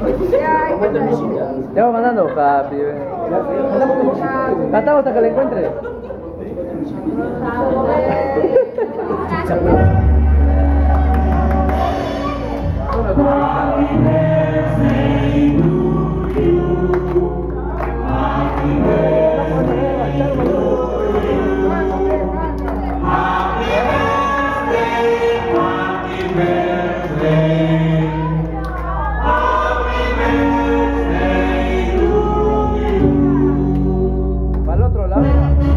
Te vamos mandando, papi. Cantamos hasta que la encuentre. Para el otro lado.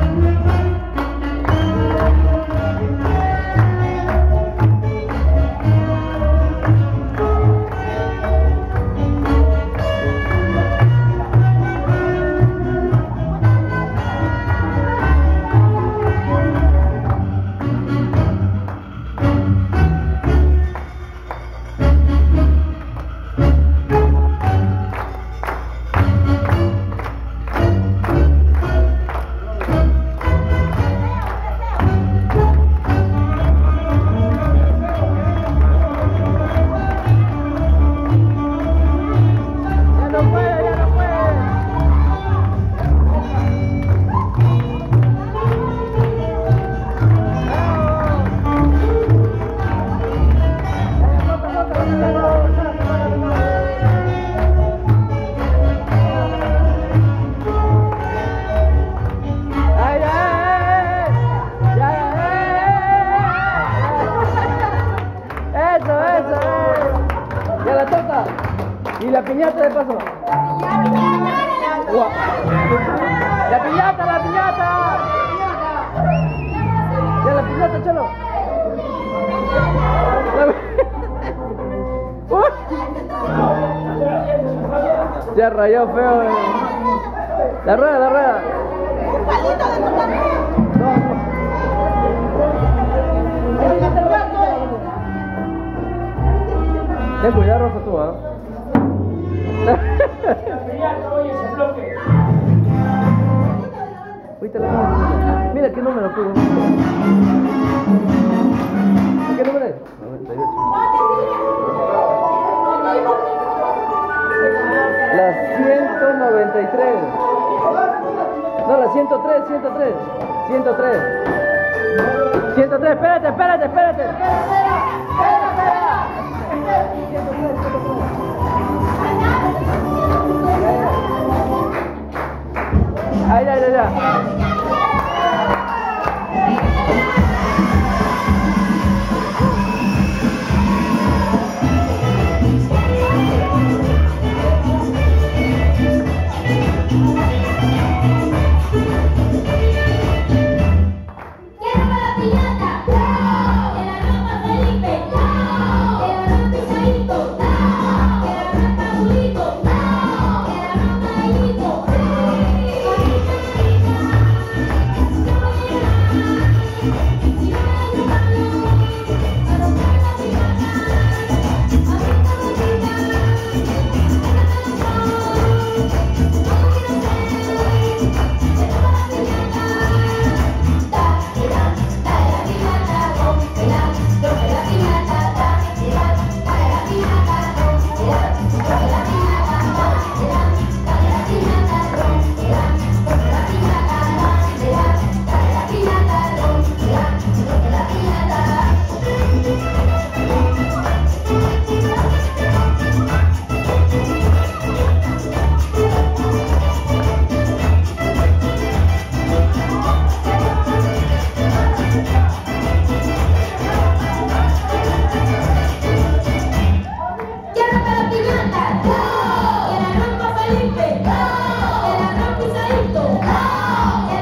Ya la toca. Y la piñata de paso. La piñata, la piñata. Ya la piñata, chalo. Ya rayó feo. La rueda, la rueda. Un palito de tu también. Ten cuidado, Rosa, tú, ¿ah? Mira qué número pudo. ¿Qué número es? 98. La 193. No, la 103, 103. 103. 103, espérate, espérate, espérate. Ay, ya, ya, ya.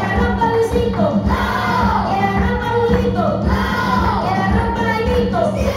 Luisito, que la rompa Luisito, que la rompa Luisito.